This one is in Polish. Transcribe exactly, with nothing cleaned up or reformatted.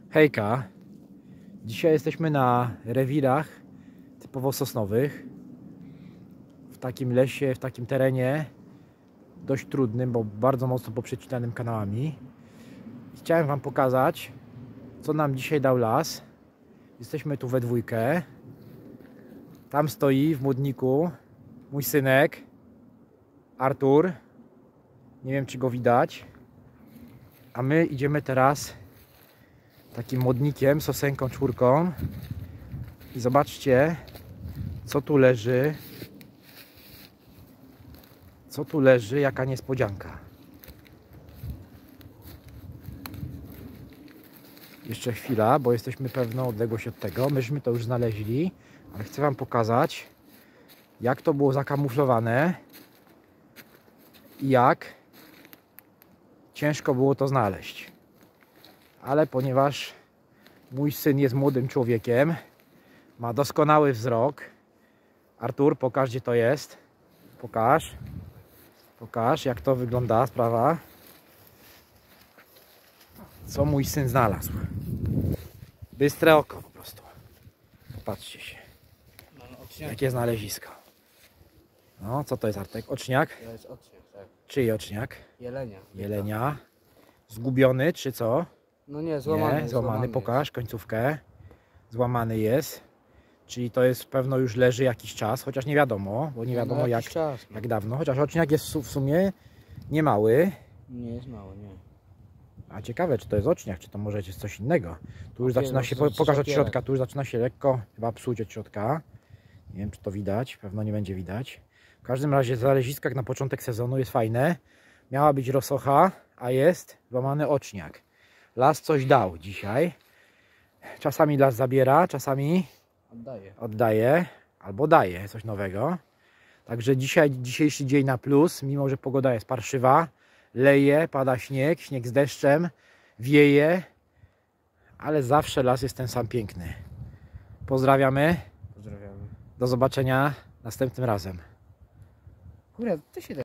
Hejka, dzisiaj jesteśmy na rewirach typowo sosnowych, w takim lesie, w takim terenie dość trudnym, bo bardzo mocno poprzecinanym kanałami. Chciałem Wam pokazać, co nam dzisiaj dał las. Jesteśmy tu we dwójkę. Tam stoi w młodniku mój synek Artur, nie wiem czy go widać, a my idziemy teraz takim modnikiem, sosenką, czwórką i zobaczcie, co tu leży, co tu leży, jaka niespodzianka. Jeszcze chwila, bo jesteśmy pewną odległość od tego, myśmy to już znaleźli, ale chcę Wam pokazać, jak to było zakamuflowane i jak ciężko było to znaleźć. Ale ponieważ mój syn jest młodym człowiekiem, ma doskonały wzrok. Artur, pokaż, gdzie to jest. Pokaż. Pokaż, jak to wygląda sprawa. Co mój syn znalazł. Bystre oko po prostu. Patrzcie się. Jakie znalezisko. No, co to jest, Artek? Oczniak? To jest oczniak, tak. Czyj oczniak? Jelenia. Jelenia. Zgubiony, czy co? No nie, złamany. Nie, złamany, pokaż końcówkę. Złamany jest. Czyli to jest pewno już leży jakiś czas, chociaż nie wiadomo, bo nie No, wiadomo no, jak, czas, no. jak dawno. Chociaż oczniak jest w sumie nie mały. Nie jest mały, nie. A ciekawe, czy to jest oczniak, czy to może jest coś innego. Tu już Opiero, zaczyna się, to pokaż od szopierek. środka, tu już zaczyna się lekko chyba psuć od środka. Nie wiem, czy to widać, pewno nie będzie widać. W każdym razie znalezisko na początek sezonu jest fajne. Miała być rosocha, a jest złamany oczniak. Las coś dał dzisiaj. Czasami las zabiera, czasami Oddaję. oddaje albo daje coś nowego. Także dzisiaj, dzisiejszy dzień na plus, mimo że pogoda jest parszywa, leje, pada śnieg, śnieg z deszczem, wieje, ale zawsze las jest ten sam piękny. Pozdrawiamy, Pozdrawiamy. do zobaczenia następnym razem. Kurde, ty się